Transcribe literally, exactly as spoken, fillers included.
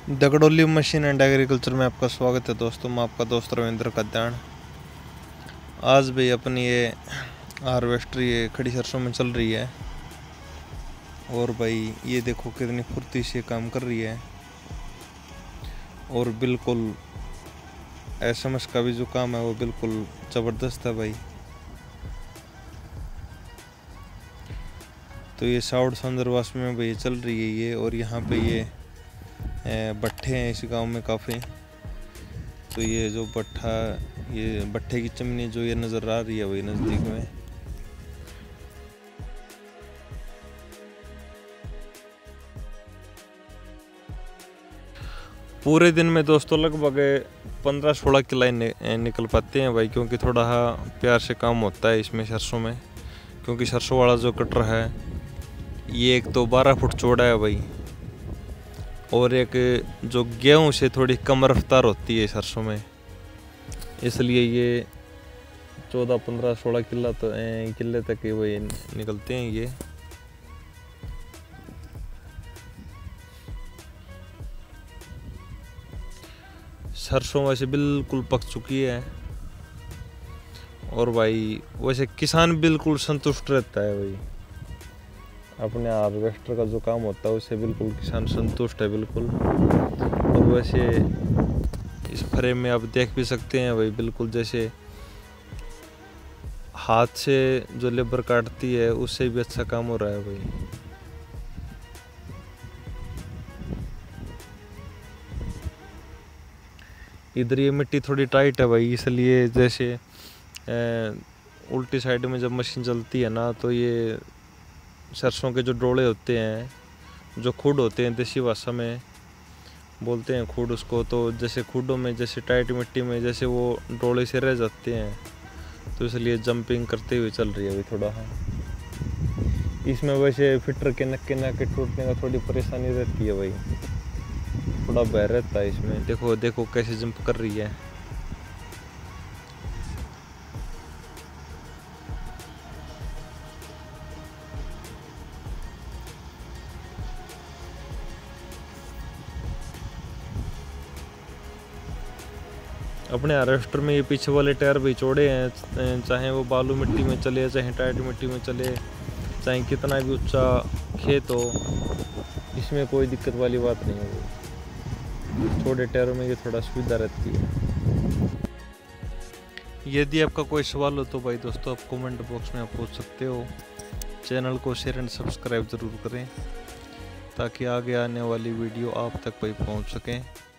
दगड़ोली machine and agriculture में आपका स्वागत है दोस्तों। मैं आपका दोस्त रविंद्र कद्याण। आज भी अपनी ये हार्वेस्टर ये खड़ी सरसों में चल रही है और भाई ये देखो कितनी फुर्ती से काम कर रही है और बिल्कुल एसएमएस का भी जो काम है वो बिल्कुल ज़बरदस्त है भाई। तो ये साउथ संदरवास में भाई चल रही है ये, और यहाँ पे ये भट्ठे हैं इस गांव में काफ़ी। तो ये जो भट्ठा ये भट्ठे की चिमनी जो ये नज़र आ रही है वही नज़दीक में। पूरे दिन में दोस्तों लगभग पंद्रह सोलह किला नि, निकल पाते हैं भाई, क्योंकि थोड़ा प्यार से काम होता है इसमें सरसों में। क्योंकि सरसों वाला जो कटर है ये एक तो बारह फुट चौड़ा है भाई, और एक जो गेहूं से थोड़ी कम रफ्तार होती है सरसों में, इसलिए ये चौदह पंद्रह सोलह किला तो किले तक वही निकलते हैं ये। सरसों वैसे बिल्कुल पक चुकी है और भाई वैसे किसान बिल्कुल संतुष्ट रहता है भाई। अपने हार्वेस्टर का जो काम होता है उससे बिल्कुल किसान संतुष्ट है बिल्कुल। और वैसे इस फ्रेम में आप देख भी सकते हैं भाई, बिल्कुल जैसे हाथ से जो लेबर काटती है उससे भी अच्छा काम हो रहा है भाई। इधर ये मिट्टी थोड़ी टाइट है भाई, इसलिए जैसे ए, उल्टी साइड में जब मशीन चलती है ना तो ये सरसों के जो डोले होते हैं, जो खुड होते हैं, देसी भाषा में बोलते हैं खुड उसको, तो जैसे खुडों में जैसे टाइट मिट्टी में जैसे वो डोले से रह जाते हैं, तो इसलिए जंपिंग करते हुए चल रही है अभी थोड़ा। हाँ, इसमें वैसे फिटर के नक्के नक्के टूटने का थोड़ी परेशानी रहती है भाई, थोड़ा भय रहता है इसमें। देखो देखो कैसे जंप कर रही है। अपने हार्वेस्टर में ये पीछे वाले टायर भी चौड़े हैं, चाहे वो बालू मिट्टी में चले चाहे टाइट मिट्टी में चले, चाहे कितना भी ऊंचा खेत हो, इसमें कोई दिक्कत वाली बात नहीं है। छोटे टायरों में ये थोड़ा सुविधा रहती है। यदि आपका कोई सवाल हो तो भाई दोस्तों आप कमेंट बॉक्स में आप पूछ सकते हो। चैनल को शेयर एंड सब्सक्राइब ज़रूर करें ताकि आगे आने वाली वीडियो आप तक भाई पहुँच सकें।